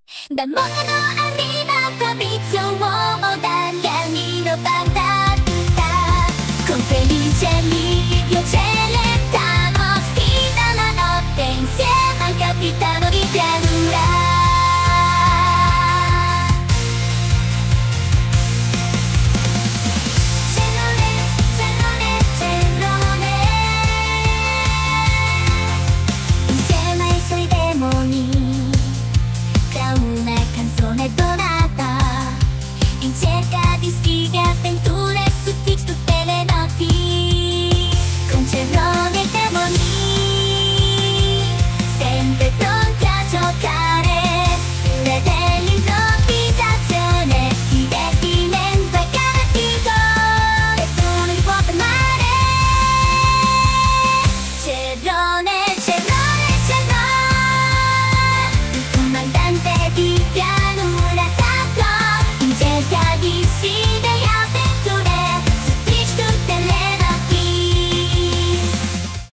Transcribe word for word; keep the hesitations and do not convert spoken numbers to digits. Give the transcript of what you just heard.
D'amore non arriva Fabrizio, Damiano patata. Con Felice Livio Celentano sfida la notte insieme al capitano di pianura.